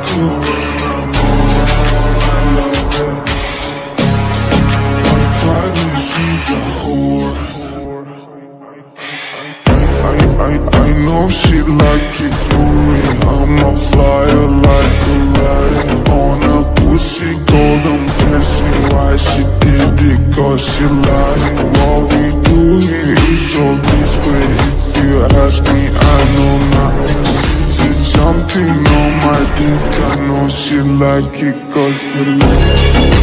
like her when I'm alright like that. I cried when she's a whore. I know she like it for me. I'm a flyer like Aladdin on a pussy golden blessing. Why she did it? Cause she lying. What we do here is all discreet. If you ask me, I know nothing. She's jumping on my dick. I know she like it cause she like it.